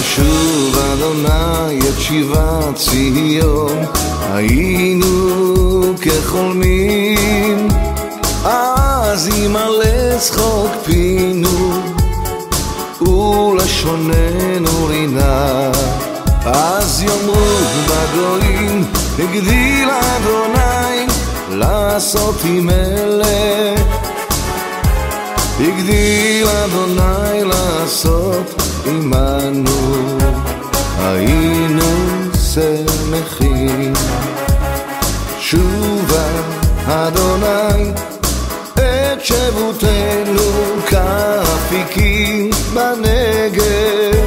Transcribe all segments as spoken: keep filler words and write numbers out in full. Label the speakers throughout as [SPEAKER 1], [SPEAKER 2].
[SPEAKER 1] בשוב אדוני את שיבת ציון, היינו כחולמים, אז ימלא צחוק פינו ולשוננו רינה. אז יאמרו בגויים הגדיל אדוני לעשות עם אלה, הגדיל אדוני לעשות עמנו, היינו שמחים. שובה אדוני את שבותנו כאפיקים בנגב,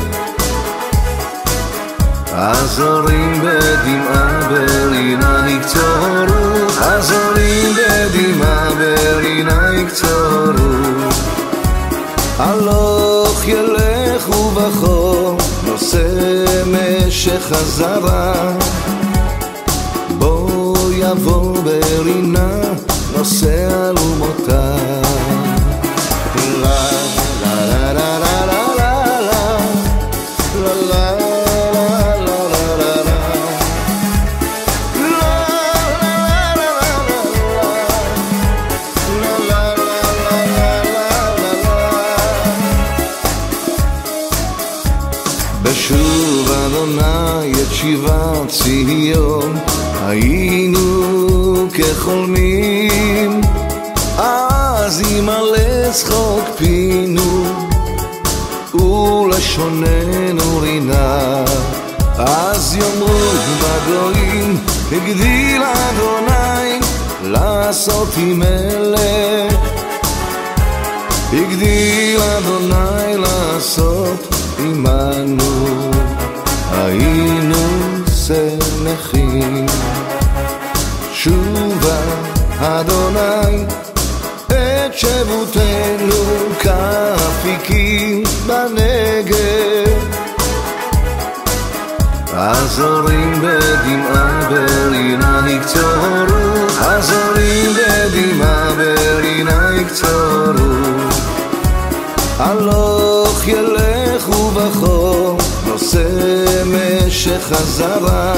[SPEAKER 1] הזורים בדמעה ברינה יקצורו, הזורים בדמעה ברינה יקצורו. הלוך ילך ובחור נושא משך חזרה, בוא יבוא ברינה נושא אלומותה. לה לה לה לה לה לה לה לה בשוב אדוני את שיבת ציון, היינו כחולמים, אז ימלא צחוק פינו ולשוננו רינה. אז יאמרו בגויים הגדיל אדוני לעשות עם אלה, הגדיל אדוני לעשות עמנו, היינו שמחים. שובה אדוני את שבותנו כאפיקים בנגב, הזורים בדמעה ברינה יקצורו, הזורים בדמעה ברינה יקצורו. הלוך ילך ובחור נושא משך חזרה,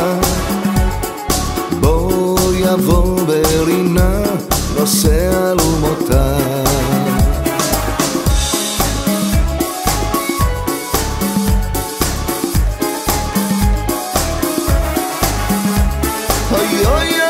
[SPEAKER 1] בוא יבוא ברינה נושא אלומותה. אוי אוי